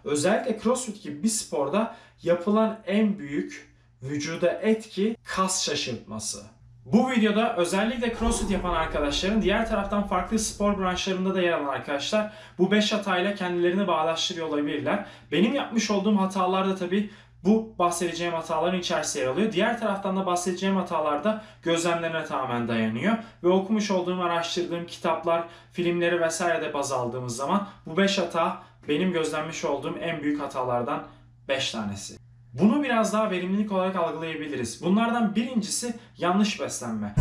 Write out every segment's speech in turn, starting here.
özellikle CrossFit gibi bir sporda yapılan en büyük vücuda etki kas şaşırtması. Bu videoda özellikle CrossFit yapan arkadaşların, diğer taraftan farklı spor branşlarında da yer alan arkadaşlar bu 5 hatayla kendilerini bağdaştırıyor olabilirler. Benim yapmış olduğum hatalar da tabii bu bahsedeceğim hataların içerisinde yer alıyor. Diğer taraftan da bahsedeceğim hatalar da gözlemlerine tamamen dayanıyor. Ve okumuş olduğum, araştırdığım kitaplar, filmleri vesaire de baz aldığımız zaman bu 5 hata benim gözlemlemiş olduğum en büyük hatalardan 5 tanesi. Bunu biraz daha verimlilik olarak algılayabiliriz. Bunlardan birincisi yanlış beslenme.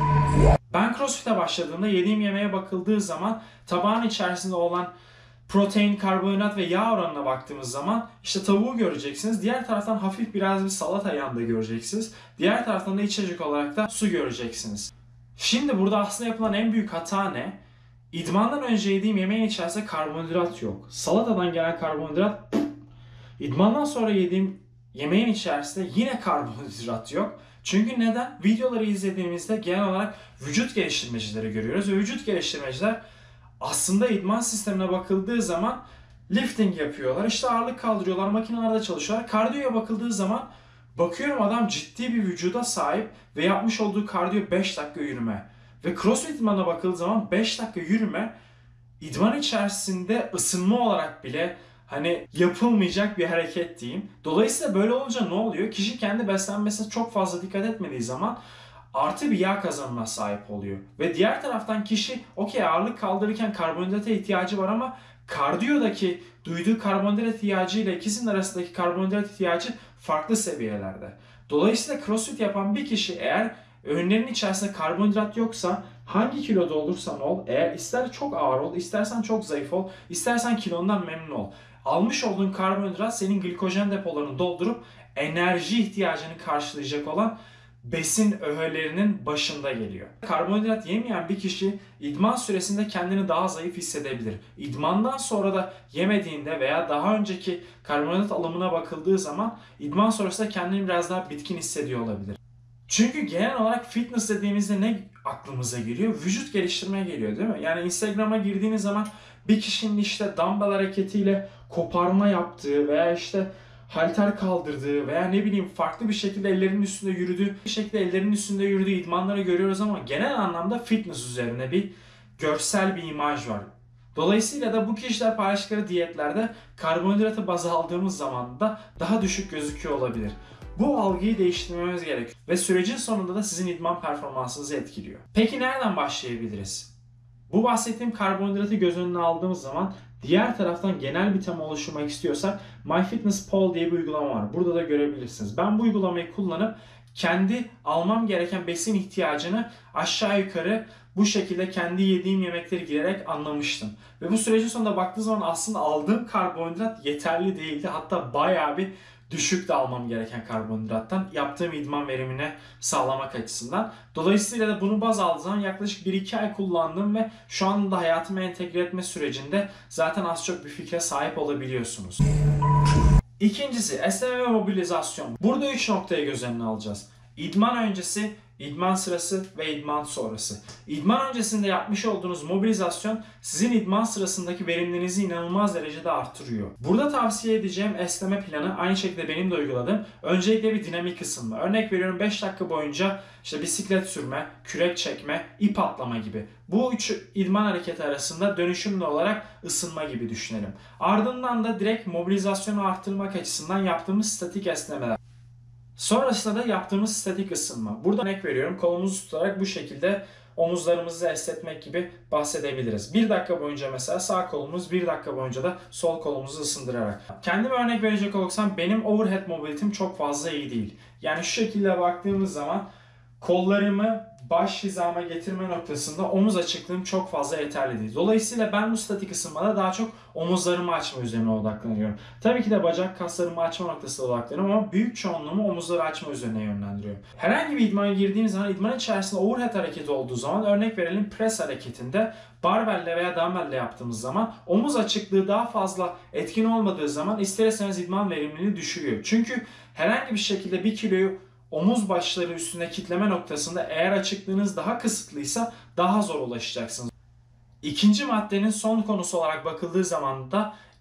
Ben CrossFit'e başladığımda yediğim yemeğe bakıldığı zaman tabağın içerisinde olan protein, karbonhidrat ve yağ oranına baktığımız zaman işte tavuğu göreceksiniz. Diğer taraftan hafif biraz bir salata yanında göreceksiniz. Diğer taraftan da içecek olarak da su göreceksiniz. Şimdi burada aslında yapılan en büyük hata ne? İdmandan önce yediğim yemeğin içerisinde karbonhidrat yok. Salatadan gelen karbonhidrat, idmandan sonra yediğim yemeğin içerisinde yine karbonhidrat yok. Çünkü neden? Videoları izlediğimizde genel olarak vücut geliştirmecileri görüyoruz ve vücut geliştirmeciler aslında idman sistemine bakıldığı zaman lifting yapıyorlar, işte ağırlık kaldırıyorlar, makinelerde çalışıyorlar. Kardiyoya bakıldığı zaman bakıyorum adam ciddi bir vücuda sahip ve yapmış olduğu kardiyo 5 dakika yürüme. Ve CrossFit idmanına bakıldığı zaman 5 dakika yürüme idman içerisinde ısınma olarak bile hani yapılmayacak bir hareket diyeyim. Dolayısıyla böyle olunca ne oluyor? Kişi kendi beslenmesine çok fazla dikkat etmediği zaman artı bir yağ kazanımına sahip oluyor. Ve diğer taraftan kişi okey ağırlık kaldırırken karbonhidrata ihtiyacı var ama kardiyodaki duyduğu karbonhidrat ihtiyacı ile ikisinin arasındaki karbonhidrat ihtiyacı farklı seviyelerde. Dolayısıyla CrossFit yapan bir kişi eğer öğünlerin içerisinde karbonhidrat yoksa hangi kiloda olursan ol, eğer ister çok ağır ol, istersen çok zayıf ol, istersen kilondan memnun ol. Almış olduğun karbonhidrat senin glikojen depolarını doldurup enerji ihtiyacını karşılayacak olan besin öğelerinin başında geliyor. Karbonhidrat yemeyen bir kişi idman süresinde kendini daha zayıf hissedebilir. İdmandan sonra da yemediğinde veya daha önceki karbonhidrat alımına bakıldığı zaman idman sonrasında kendini biraz daha bitkin hissediyor olabilir. Çünkü genel olarak fitness dediğimizde ne aklımıza geliyor? Vücut geliştirmeye geliyor değil mi? Yani Instagram'a girdiğiniz zaman bir kişinin işte dumbbell hareketiyle koparma yaptığı veya işte halter kaldırdığı veya ne bileyim farklı bir şekilde ellerinin üstünde yürüdüğü, bir şekilde ellerinin üstünde yürüdüğü idmanları görüyoruz ama genel anlamda fitness üzerine bir görsel bir imaj var. Dolayısıyla da bu kişiler paylaştıkları diyetlerde karbonhidratı baz aldığımız zaman da daha düşük gözüküyor olabilir. Bu algıyı değiştirmemiz gerekiyor ve sürecin sonunda da sizin idman performansınızı etkiliyor. Peki nereden başlayabiliriz? Bu bahsettiğim karbonhidratı göz önüne aldığımız zaman diğer taraftan genel bir tema oluşturmak istiyorsak MyFitnessPal diye bir uygulama var. Burada da görebilirsiniz. Ben bu uygulamayı kullanıp kendi almam gereken besin ihtiyacını aşağı yukarı bu şekilde kendi yediğim yemekleri girerek anlamıştım. Ve bu sürecin sonunda baktığı zaman aslında aldığım karbonhidrat yeterli değildi. Hatta bayağı bir düşük de almam gereken karbonhidrattan yaptığım idman verimine sağlamak açısından. Dolayısıyla da bunu baz aldığım zaman yaklaşık 1-2 ay kullandım ve şu anda hayatıma entegre etme sürecinde zaten az çok bir fikre sahip olabiliyorsunuz. İkincisi esneme ve mobilizasyon. Burada 3 noktayı göz önüne alacağız. İdman öncesi, idman sırası ve idman sonrası. İdman öncesinde yapmış olduğunuz mobilizasyon sizin idman sırasındaki verimlerinizi inanılmaz derecede artırıyor. Burada tavsiye edeceğim esneme planı aynı şekilde benim de uyguladığım. Öncelikle bir dinamik ısınma. Örnek veriyorum 5 dakika boyunca işte bisiklet sürme, kürek çekme, ip atlama gibi. Bu 3 idman hareketi arasında dönüşümlü olarak ısınma gibi düşünelim. Ardından da direkt mobilizasyonu arttırmak açısından yaptığımız statik esnemeler. Sonrasında da yaptığımız statik ısınma. Burada örnek veriyorum kolumuzu tutarak bu şekilde omuzlarımızı esnetmek gibi bahsedebiliriz. 1 dakika boyunca mesela sağ kolumuz, 1 dakika boyunca da sol kolumuzu ısındırarak. Kendime örnek verecek olursam benim overhead mobility'm çok fazla iyi değil. Yani şu şekilde baktığımız zaman kollarımı baş hizama getirme noktasında omuz açıklığım çok fazla yeterli değil. Dolayısıyla ben bu statik ısınmada daha çok omuzlarımı açma üzerine odaklanıyorum. Tabii ki de bacak kaslarımı açma noktasına odaklanıyorum ama büyük çoğunluğumu omuzları açma üzerine yönlendiriyorum. Herhangi bir idmana girdiğim zaman idman içerisinde overhead hareketi olduğu zaman örnek verelim press hareketinde barbelle veya dumbbelle yaptığımız zaman omuz açıklığı daha fazla etkin olmadığı zaman ister istemez idman verimliliğini düşürüyor. Çünkü herhangi bir şekilde bir kiloyu omuz başları üstüne kitleme noktasında eğer açıklığınız daha kısıtlıysa daha zor ulaşacaksınız. İkinci maddenin son konusu olarak bakıldığı zaman da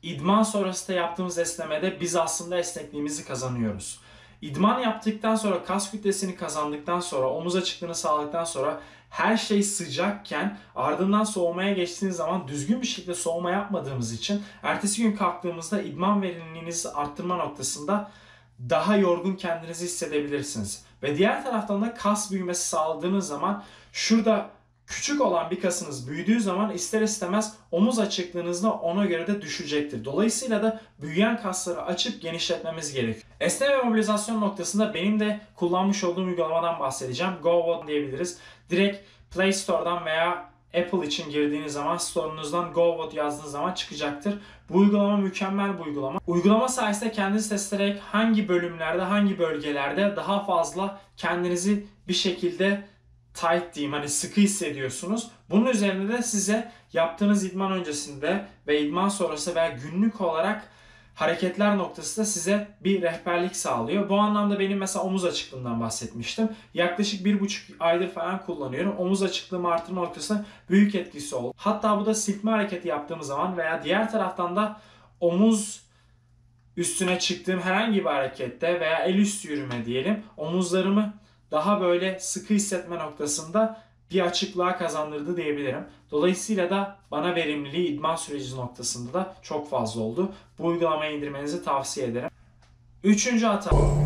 İdman sonrası da yaptığımız esnemede biz aslında esnekliğimizi kazanıyoruz. İdman yaptıktan sonra, kas kütlesini kazandıktan sonra, omuz açıklığını sağladıktan sonra her şey sıcakken ardından soğumaya geçtiğiniz zaman düzgün bir şekilde soğuma yapmadığımız için ertesi gün kalktığımızda idman verimliliğinizi arttırma noktasında daha yorgun kendinizi hissedebilirsiniz. Ve diğer taraftan da kas büyümesi sağladığınız zaman şurada küçük olan bir kasınız büyüdüğü zaman ister istemez omuz açıklığınız da ona göre de düşecektir. Dolayısıyla da büyüyen kasları açıp genişletmemiz gerekiyor. Esneme ve mobilizasyon noktasında benim de kullanmış olduğum uygulamadan bahsedeceğim. GoWOD diyebiliriz. Direkt Play Store'dan veya Apple için girdiğiniz zaman store'unuzdan GoWOD yazdığınız zaman çıkacaktır. Bu uygulama mükemmel bir uygulama. Uygulama sayesinde kendiniz test ederek hangi bölümlerde, hangi bölgelerde daha fazla kendinizi bir şekilde tight diyeyim, hani sıkı hissediyorsunuz. Bunun üzerine de size yaptığınız idman öncesinde ve idman sonrası veya günlük olarak hareketler noktasında size bir rehberlik sağlıyor. Bu anlamda benim mesela omuz açıklığından bahsetmiştim. Yaklaşık 1,5 aydır falan kullanıyorum. Omuz açıklığımı artırma noktasında büyük etkisi oldu. Hatta bu da silkme hareketi yaptığım zaman veya diğer taraftan da omuz üstüne çıktığım herhangi bir harekette veya el üstü yürüme diyelim, omuzlarımı daha böyle sıkı hissetme noktasında bir açıklığa kazandırdı diyebilirim. Dolayısıyla da bana verimliliği idman süreci noktasında da çok fazla oldu. Bu uygulamayı indirmenizi tavsiye ederim. Üçüncü hata.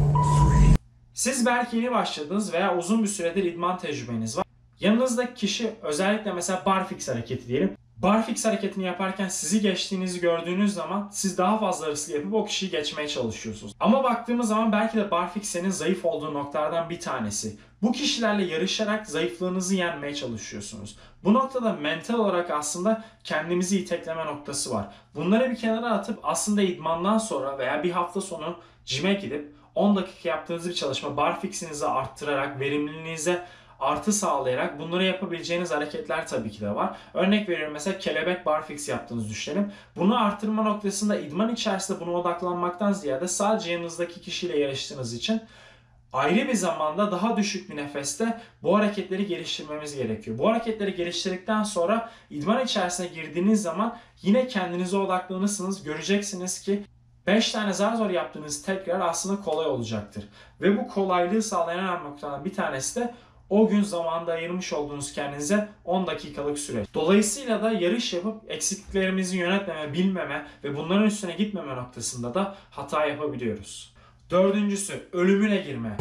Siz belki yeni başladınız veya uzun bir süredir idman tecrübeniz var. Yanınızdaki kişi özellikle mesela barfix hareketi diyelim. Barfix hareketini yaparken sizi geçtiğinizi gördüğünüz zaman siz daha fazla hırslı yapıp o kişiyi geçmeye çalışıyorsunuz. Ama baktığımız zaman belki de barfix senin zayıf olduğu noktalardan bir tanesi. Bu kişilerle yarışarak zayıflığınızı yenmeye çalışıyorsunuz. Bu noktada mental olarak aslında kendimizi itekleme noktası var. Bunları bir kenara atıp aslında idmandan sonra veya bir hafta sonu cime gidip 10 dakika yaptığınız bir çalışma barfix'inizi arttırarak, verimliliğinize artı sağlayarak bunları yapabileceğiniz hareketler tabii ki de var. Örnek veriyorum, mesela kelebek barfix yaptığınızı düşünelim. Bunu arttırma noktasında idman içerisinde buna odaklanmaktan ziyade sadece yanınızdaki kişiyle yarıştığınız için ayrı bir zamanda daha düşük bir nefeste bu hareketleri geliştirmemiz gerekiyor. Bu hareketleri geliştirdikten sonra idman içerisine girdiğiniz zaman yine kendinize odaklanırsınız. Göreceksiniz ki 5 tane zar zor yaptığınız tekrar aslında kolay olacaktır. Ve bu kolaylığı sağlayan noktadan bir tanesi de o gün zamanda ayırmış olduğunuz kendinize 10 dakikalık süre. Dolayısıyla da yarış yapıp eksikliklerimizi yönetmeme, bilmeme ve bunların üstüne gitmeme noktasında da hata yapabiliyoruz. Dördüncüsü, ölümüne girme.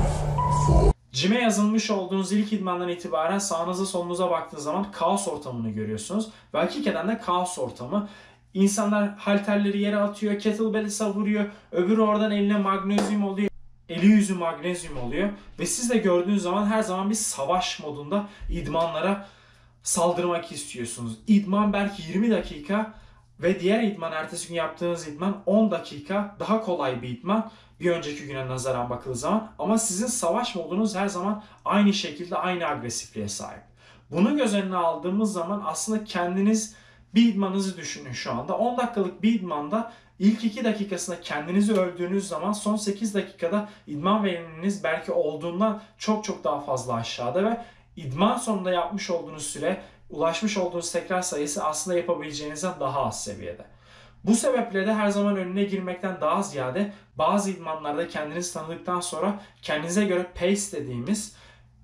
Cime yazılmış olduğunuz ilk idmandan itibaren sağınıza solunuza baktığınız zaman kaos ortamını görüyorsunuz. Ve hakikaten de kaos ortamı. İnsanlar halterleri yere atıyor, kettlebell'i savuruyor, öbürü oradan eline magnezyum oluyor. Eli yüzü magnezyum oluyor ve siz de gördüğünüz zaman her zaman bir savaş modunda idmanlara saldırmak istiyorsunuz. İdman belki 20 dakika ve diğer idman, ertesi gün yaptığınız idman 10 dakika daha kolay bir idman bir önceki güne nazaran bakıldığı zaman, ama sizin savaş modunuz her zaman aynı şekilde aynı agresifliğe sahip. Bunu göz önüne aldığımız zaman aslında kendiniz bir idmanınızı düşünün şu anda. 10 dakikalık bir idmanda İlk 2 dakikasında kendinizi öldüğünüz zaman son 8 dakikada idman verimliliğiniz belki olduğundan çok daha fazla aşağıda ve idman sonunda yapmış olduğunuz süre, ulaşmış olduğunuz tekrar sayısı aslında yapabileceğinizden daha az seviyede. Bu sebeple de her zaman önüne girmekten daha ziyade bazı idmanlarda kendinizi tanıdıktan sonra kendinize göre pace dediğimiz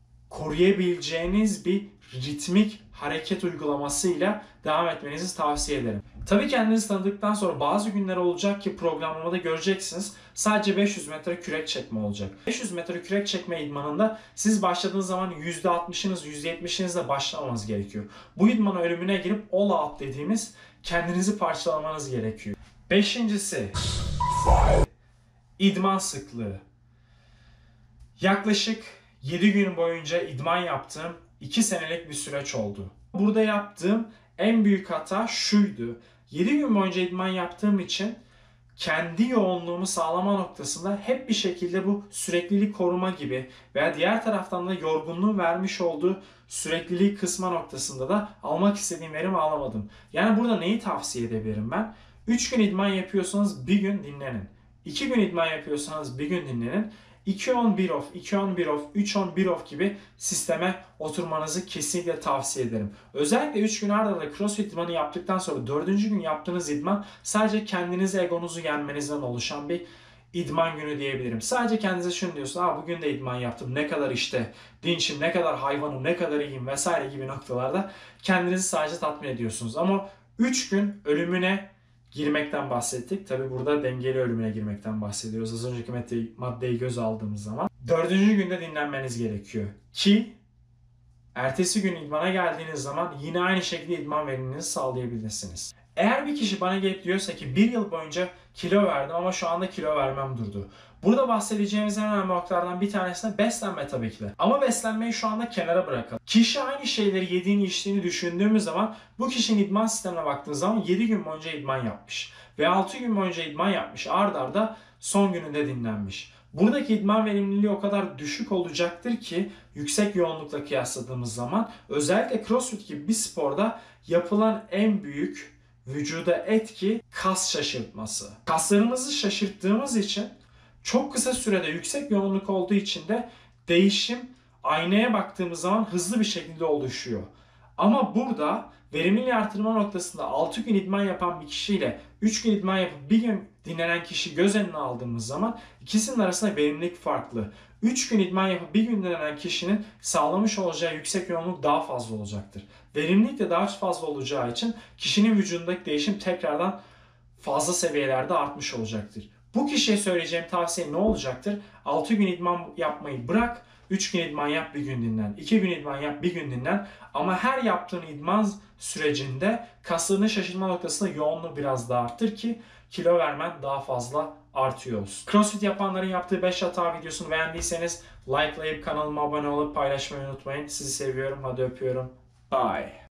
koruyabileceğiniz bir ritmik hareket uygulamasıyla devam etmenizi tavsiye ederim. Tabii kendinizi tanıdıktan sonra bazı günler olacak ki programlamada göreceksiniz sadece 500 metre kürek çekme olacak. 500 metre kürek çekme idmanında siz başladığınız zaman %60'ınız %70'inizle başlamanız gerekiyor. Bu idmanın ölümüne girip all out dediğimiz kendinizi parçalamanız gerekiyor. Beşincisi, idman sıklığı. Yaklaşık 7 gün boyunca idman yaptığım 2 senelik bir süreç oldu. Burada yaptığım en büyük hata şuydu. 7 gün boyunca idman yaptığım için kendi yoğunluğumu sağlama noktasında hep bir şekilde bu süreklilik koruma gibi veya diğer taraftan da yorgunluğun vermiş olduğu sürekliliği kısma noktasında da almak istediğim verimi alamadım. Yani burada neyi tavsiye edebilirim ben? 3 gün idman yapıyorsanız bir gün dinlenin. 2 gün idman yapıyorsanız bir gün dinlenin. 2-10 1 off, 2-10 1 off, 3-10 1 off gibi sisteme oturmanızı kesinlikle tavsiye ederim. Özellikle 3 gün arda arda CrossFit idmanı yaptıktan sonra 4. gün yaptığınız idman sadece kendinizi, egonuzu yenmenizden oluşan bir idman günü diyebilirim. Sadece kendinize şunu diyorsun, bugün de idman yaptım, ne kadar işte dinçim, ne kadar hayvanım, ne kadar iyiyim vesaire gibi noktalarda kendinizi sadece tatmin ediyorsunuz. Ama 3 gün ölümüne girmekten bahsettik. Tabi burada dengeli ölümüne girmekten bahsediyoruz. Az önceki maddeyi göz aldığımız zaman. 4. günde dinlenmeniz gerekiyor. Ki ertesi gün idmana geldiğiniz zaman yine aynı şekilde idman veriminizi sağlayabilirsiniz. Eğer bir kişi bana gelip diyorsa ki 1 yıl boyunca kilo verdim ama şu anda kilo vermem durdu. Burada bahsedeceğimiz en önemli noktalardan bir tanesi de beslenme tabii ki de. Ama beslenmeyi şu anda kenara bırakalım. Kişi aynı şeyleri yediğini içtiğini düşündüğümüz zaman bu kişinin idman sistemine baktığınız zaman 7 gün boyunca idman yapmış. Ve 6 gün boyunca idman yapmış. Ard arda son gününde dinlenmiş. Buradaki idman verimliliği o kadar düşük olacaktır ki yüksek yoğunlukla kıyasladığımız zaman özellikle CrossFit gibi bir sporda yapılan en büyük vücuda etki kas şaşırtması. Kaslarımızı şaşırttığımız için çok kısa sürede yüksek yoğunluk olduğu için de değişim aynaya baktığımız zaman hızlı bir şekilde oluşuyor. Ama burada verimliliği artırma noktasında 6 gün idman yapan bir kişiyle 3 gün idman yapıp 1 gün dinlenen kişi göz önüne aldığımız zaman ikisinin arasında verimlilik farklı. 3 gün idman yapıp 1 gün dinlenen kişinin sağlamış olacağı yüksek yoğunluk daha fazla olacaktır. Verimlilik de daha fazla olacağı için kişinin vücudundaki değişim tekrardan fazla seviyelerde artmış olacaktır. Bu kişiye söyleyeceğim tavsiye ne olacaktır? 6 gün idman yapmayı bırak, 3 gün idman yap, 1 gün dinlen. 2 gün idman yap, 1 gün dinlen. Ama her yaptığın idman sürecinde kaslarını şaşırma noktasında yoğunluğu biraz daha arttır ki kilo vermen daha fazla artıyor olsun. CrossFit yapanların yaptığı 5 hata videosunu beğendiyseniz likelayıp kanalıma abone olup paylaşmayı unutmayın. Sizi seviyorum. Hadi öpüyorum. Bye.